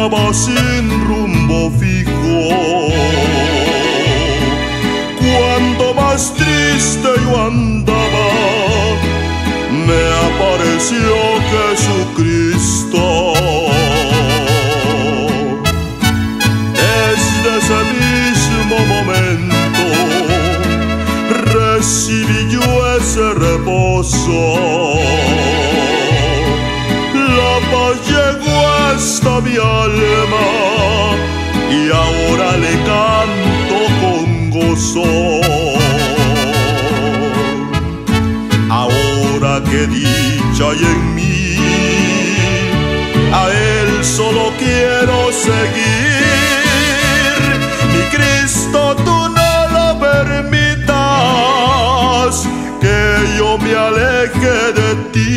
caminaba sin rumbo fijo. Cuando más triste yo andaba, me apareció Jesucristo. Desde ese mismo momento recibí yo ese reposo. La paz llegó hasta mi alma y ahora le canto con gozo. Ahora que dicha hay en mí, a Él solo quiero seguir. Mi Cristo, tú no lo permitas que yo me aleje de ti.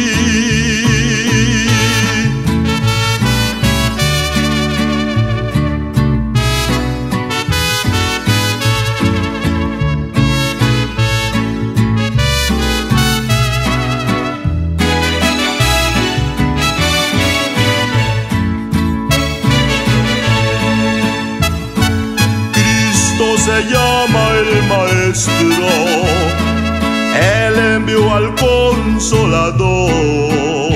Se llama el Maestro, Él envió al Consolador.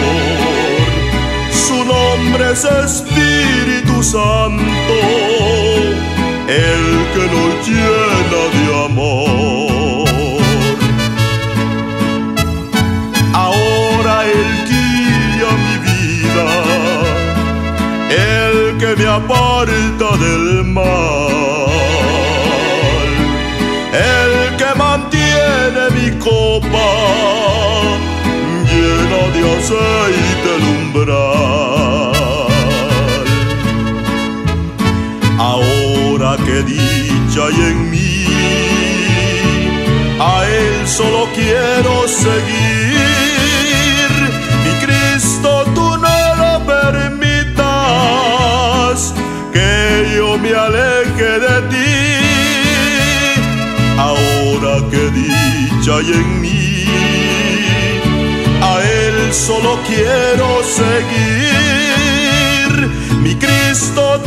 Su nombre es Espíritu Santo, el que nos llena de amor. Ahora Él guía mi vida, el que me aparta del mal, el que mantiene mi copa llena de aceite el umbral. Ahora que dicha hay en mí, a Él solo quiero seguir. Mi Cristo, tú no lo permitas que yo me aleje de ti. Ahora que dicha hay en mí, a Él solo quiero seguir. Mi Cristo,